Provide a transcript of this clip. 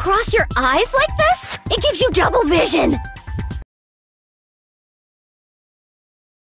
cross your eyes like this? It gives you double vision!